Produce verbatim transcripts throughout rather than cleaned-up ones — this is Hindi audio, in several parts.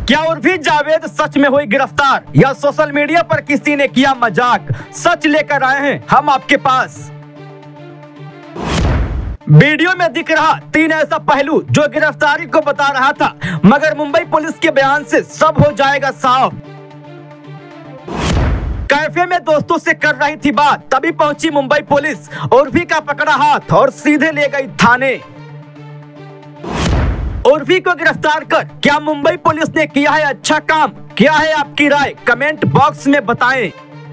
क्या उर्फी जावेद सच में हुई गिरफ्तार या सोशल मीडिया पर किसी ने किया मजाक? सच लेकर आए हैं हम आपके पास। वीडियो में दिख रहा तीन ऐसा पहलू जो गिरफ्तारी को बता रहा था, मगर मुंबई पुलिस के बयान से सब हो जाएगा साफ। कैफे में दोस्तों से कर रही थी बात, तभी पहुंची मुंबई पुलिस, उर्फी का पकड़ा हाथ और सीधे ले गई थाने। उर्फी को गिरफ्तार कर क्या मुंबई पुलिस ने किया है अच्छा काम? क्या है आपकी राय? कमेंट बॉक्स में बताएं।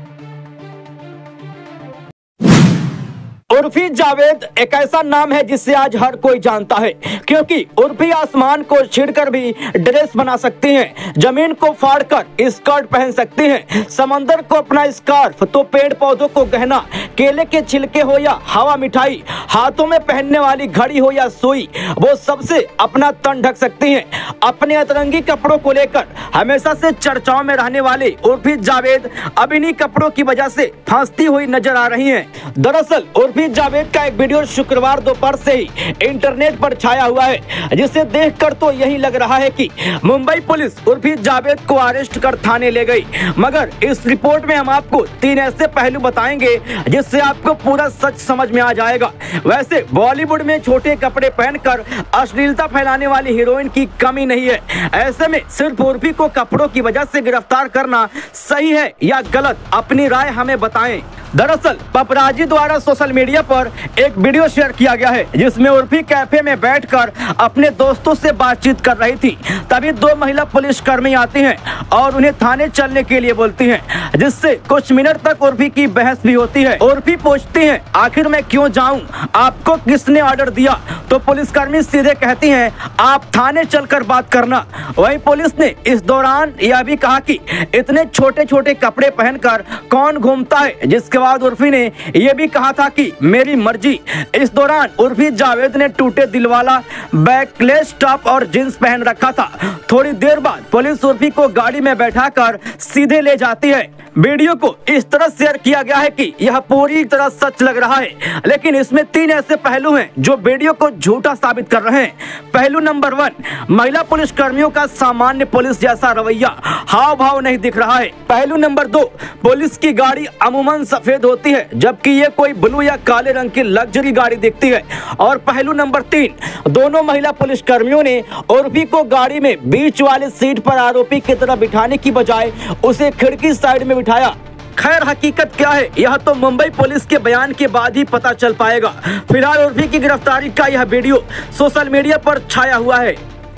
उर्फी जावेद एक ऐसा नाम है जिसे आज हर कोई जानता है, क्योंकि उर्फी आसमान को छीड़कर भी ड्रेस बना सकती हैं, जमीन को फाड़कर स्कर्ट पहन सकती हैं, समंदर को अपना स्कार्फ, तो पेड़ पौधों को गहना, केले के छिलके हो या हवा मिठाई, हाथों में पहनने वाली घड़ी हो या सुई, वो सबसे अपना तन ढक सकती हैं। अपने अतरंगी कपड़ों को लेकर हमेशा से चर्चाओं में रहने वाले उर्फी जावेद अब इन्हीं कपड़ों की वजह से फंसती हुई नजर आ रही हैं। दरअसल उर्फी जावेद का एक वीडियो शुक्रवार दोपहर से ही इंटरनेट पर छाया हुआ है, जिसे देखकर तो यही लग रहा है कि मुंबई पुलिस उर्फी जावेद को अरेस्ट कर थाने ले गई। मगर इस रिपोर्ट में हम आपको तीन ऐसे पहलू बताएंगे जिससे आपको पूरा सच समझ में आ जाएगा। वैसे बॉलीवुड में छोटे कपड़े पहनकर अश्लीलता फैलाने वाली हीरोइन की कमी नहीं है। ऐसे में सिर्फ उर्फी को कपड़ों की वजह से गिरफ्तार करना सही है या गलत? अपनी राय हमें बताएं। दरअसल पपराजी द्वारा सोशल मीडिया पर एक वीडियो शेयर किया गया है, जिसमें उर्फी कैफे में बैठकर अपने दोस्तों से बातचीत कर रही थी। तभी दो महिला पुलिसकर्मी आती हैं और उन्हें थाने चलने के लिए बोलती हैं, जिससे कुछ मिनट तक उर्फी की बहस भी होती है। उर्फी पूछती हैं, आखिर मैं क्यों जाऊं? आपको किसने ऑर्डर दिया? तो पुलिसकर्मी सीधे कहती हैं, आप थाने चलकर बात करना। वहीं पुलिस ने इस दौरान यह भी कहा कि इतने छोटे छोटे कपड़े पहनकर कौन घूमता है, जिसके बाद उर्फी ने यह भी कहा था कि मेरी मर्जी। इस दौरान उर्फी जावेद ने टूटे दिल वाला बैकलेस टॉप और जींस पहन रखा था। थोड़ी देर बाद पुलिस उर्फी को गाड़ी में बैठाकर सीधे ले जाती है। वीडियो को इस तरह शेयर किया गया है कि यह पूरी तरह सच लग रहा है, लेकिन इसमें तीन ऐसे पहलू हैं जो वीडियो को झूठा साबित कर रहे हैं। पहलू नंबर वन, महिला पुलिस कर्मियों का सामान्य पुलिस जैसा रवैया, हाव भाव नहीं दिख रहा है। पहलू नंबर दो, पुलिस की गाड़ी अमूमन सफेद होती है, जबकि ये कोई ब्लू या काले रंग की लग्जरी गाड़ी दिखती है। और पहलू नंबर तीन, दोनों महिला पुलिस कर्मियों ने उर्फी को गाड़ी में बीच वाले सीट पर आरोपी की तरह बिठाने की बजाय उसे खिड़की साइड में बिठाया। खैर हकीकत क्या है यह तो मुंबई पुलिस के बयान के बाद ही पता चल पाएगा। फिलहाल उर्फी की गिरफ्तारी का यह वीडियो सोशल मीडिया पर छाया हुआ है।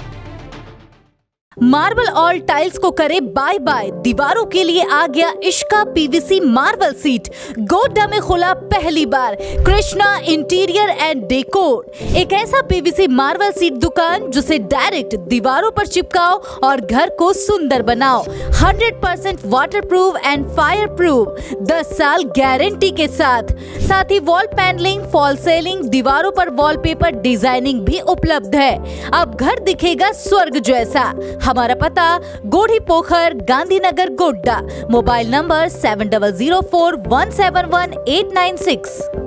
मार्बल ऑल टाइल्स को करे बाय बाय, दीवारों के लिए आ गया इश्का पीवीसी मार्बल सीट। गोड्डा में खुला पहली बार कृष्णा इंटीरियर एंड डेकोर, एक ऐसा पीवीसी मार्बल सीट दुकान जिसे डायरेक्ट दीवारों पर चिपकाओ और घर को सुंदर बनाओ। Hundred percent waterproof and fire proof, दस साल गारंटी के साथ साथ ही वॉल पैनलिंग, फॉल सेलिंग, दीवारों पर वॉलपेपर डिजाइनिंग भी उपलब्ध है। अब घर दिखेगा स्वर्ग जैसा। हमारा पता Godhi Pokhar, Gandhinagar, Godda. Mobile number seven double zero four one seven one eight nine six.